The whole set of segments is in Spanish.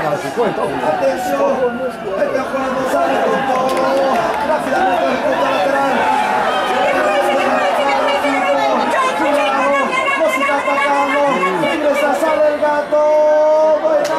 Atención, está jugando Sale con todo. Rápidamente el punto lateral. No se está atacando. Ingresa, sale el gato. Buena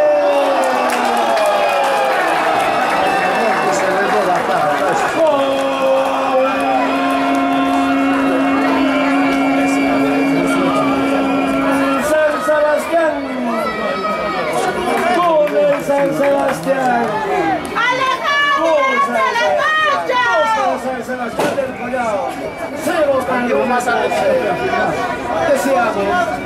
San Sebastián. San Sebastián del Collao. 0 campeón más deseamos.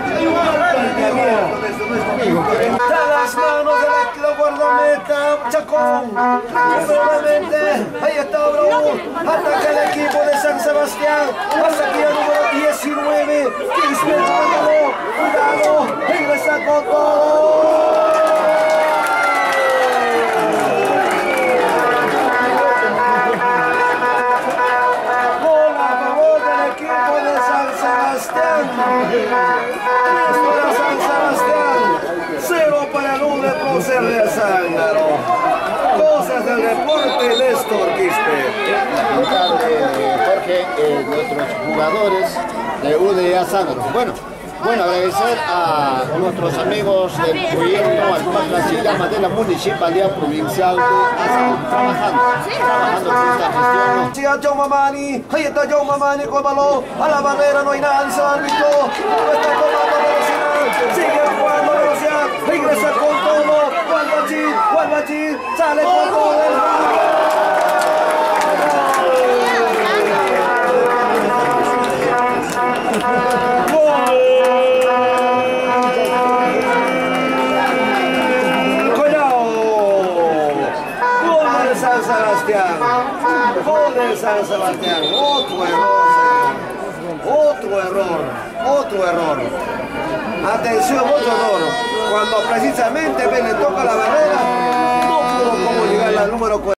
Está las manos de la guardameta Chacón. Nuevamente, ahí está Bravo. Ataca el equipo de San Sebastián. Pasa aquí al número 19. Quispe, cuidado. Ingresa con todo. Para San Sebastián, 0 para el UNE Prócer de Zángaro. Cosas del deporte, Néstor Quispe. Jorge, nuestros jugadores de UDA Zángaro. Bueno, agradecer a nuestros amigos del proyecto Alpatra Chillama de la Municipalidad Provincial de Azángaro, trabajando con esta gestión. Sí, a Joe Mamani, ahí está Joe Mamani con el balón, a la barrera no hay nadie, se árbitro, no está tomando velocidad, sigue jugando velocidad, ingresa con todo, Gualbachín, sale con todo el San Sebastián, gol de San Sebastián, otro error. Atención, otro error. Cuando precisamente le toca la barrera, no pudo como llegar al número 40.